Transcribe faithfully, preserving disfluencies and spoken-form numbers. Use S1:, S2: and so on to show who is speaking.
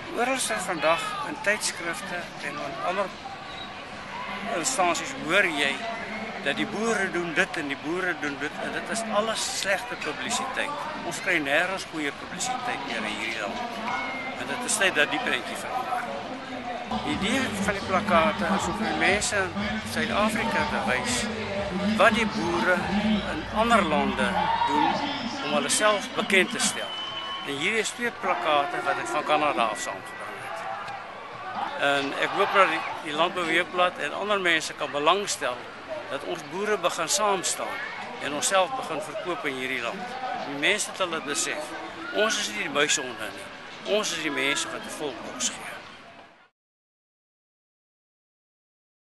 S1: Oral vandag in tydskrifte en in ander instansies hoor jy dat die boere doen dit en die boere doen dit en dit is alles slegte publisiteit. Ons kry nêrens goeie publisiteit meer in hierdie land. En dit is net dat die prentjie verander. Die idee van die plakate is om vir mense in Suid-Afrika te wys wat die boere in ander lande doen om hulle self bekend te stel. En hier is twee plakate wat ek van Kanada af saamgebring het. En ek hoop dat die, die Landbouweekblad en ander mense kan belangstel dat ons boere begin saamstaan en onsself begin verkoop in hierdie land. Die mense het hulle besef, ons is nie die muisehonde nie. Ons is die mense wat die volk kos gee.